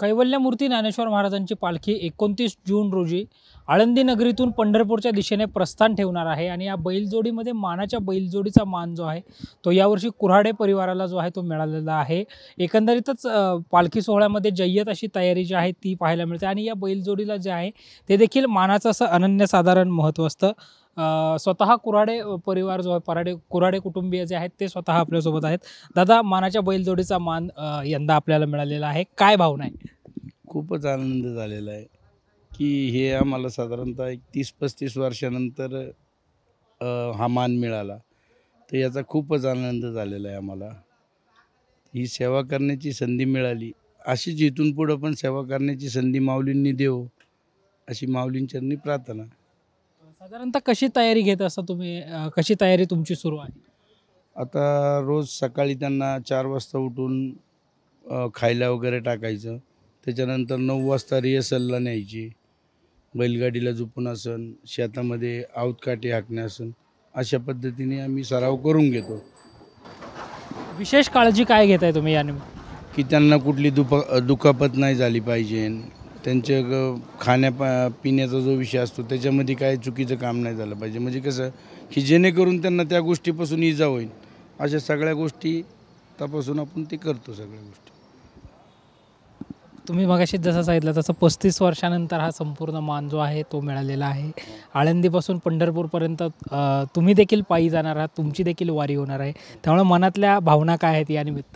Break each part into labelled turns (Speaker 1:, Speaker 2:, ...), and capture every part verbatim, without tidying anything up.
Speaker 1: कैवल्यमूर्ती ज्ञानेश्वर महाराजांची पालखी एकोणतीस जून रोजी आळंदी नगरीतून पंढरपूरच्या दिशेने प्रस्थान ठेवणार आहे आणि या बैलजोडीमध्ये मानाच्या बैलजोडीचा मान जो आहे तो यावर्षी कुऱ्हाडे परिवाराला जो आहे तो मिळालेला आहे। एकंदरीतच पालखी सोहळ्यामध्ये जय्यत अशी तयारी जी आहे ती पाहायला मिळते आणि या बैलजोडीला जे आहे ते देखील मानाचं असं अनन्यसाधारण महत्त्व असतं। स्वतः कुऱ्हाडे परिवार जो आहे पराडे कुऱ्हाडे कुटुंबीय जे आहेत ते स्वतः आपल्यासोबत आहेत। दादा, मानाच्या बैलजोडीचा मान यंदा आपल्याला मिळालेला आहे, काय भावना आहे?
Speaker 2: खूपच आनंद झालेला आहे की हे आम्हाला साधारणतः एक तीस पस्तीस वर्षानंतर हा मान मिळाला, तर याचा खूपच आनंद झालेला आहे आम्हाला। ही सेवा करण्याची संधी मिळाली, अशीच इथून पुढे पण सेवा करण्याची संधी माऊलींनी देव, अशी माऊलींचरणी प्रार्थना।
Speaker 1: साधारणतः कशी तयारी घेत असता तुम्ही, कशी तयारी तुमची सुरू आहे?
Speaker 2: आता रोज सकाळी त्यांना चार वाजता उठून खायला वगैरे टाकायचं, त्याच्यानंतर नऊ वाजता रिहर्सलला न्यायची, बैलगाडीला झोपून असन, शेतामध्ये आवतकाठी हाकणे असन, अशा पद्धतीने आम्ही सराव करून घेतो।
Speaker 1: विशेष काळजी काय घेताय तुम्ही याने?
Speaker 2: की त्यांना कुठली दुप दुखापत नाही झाली पाहिजे, त्यांच्या खाण्या पिण्याचा जो विषय असतो त्याच्यामध्ये काय चुकीचं काम नाही झालं पाहिजे, म्हणजे कसं की जेणेकरून त्यांना त्या गोष्टीपासून इजा होईल, अशा सगळ्या गोष्टी तपासून आपण ते करतो सगळ्या गोष्टी।
Speaker 1: तुम्ही मगाशी जसं सांगितलं तसं पस्तीस वर्षानंतर हा संपूर्ण मान जो आहे तो मिळालेला आहे। आळंदीपासून पंढरपूरपर्यंत तुम्ही देखील पायी जाणार आहात, तुमची देखील वारी होणार आहे, त्यामुळे मनातल्या भावना काय आहेत या निमित्त?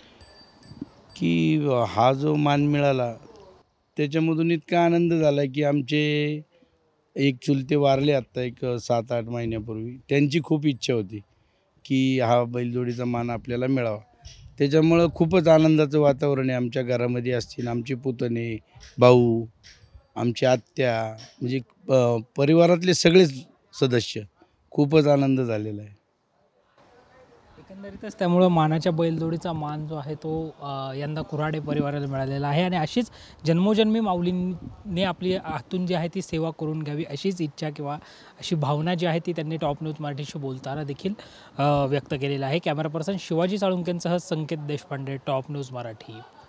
Speaker 2: की हा जो मान मिळाला त्याच्यामधून इतका आनंद झाला की आमचे एक चुलते वारले आत्ता एक सात आठ महिन्यापूर्वी, त्यांची खूप इच्छा होती की हा बैलजोडीचा मान आपल्याला मिळावा, त्याच्यामुळं खूपच आनंदाचं वातावरण आहे आमच्या घरामध्ये। असतील आमचे पुतणे, भाऊ, आमची आत्या, म्हणजे परिवारातले सगळेच सदस्य, खूपच आनंद झालेला आहे
Speaker 1: एकंदरीतच। त्यामुळं मानाच्या बैलजोडीचा मान जो आहे तो यंदा कुऱ्हाडे परिवाराला मिळालेला आहे आणि अशीच जन्मोजन्मी माऊलींनी आपली हातून जी आहे ती सेवा करून घ्यावी अशीच इच्छा किंवा अशी भावना जी आहे ती त्यांनी टॉप न्यूज मराठीशी बोलताना देखील व्यक्त केलेला आहे। कॅमेरा पर्सन शिवाजी साळुंकेंसह संकेत देशपांडे, टॉप न्यूज मराठी।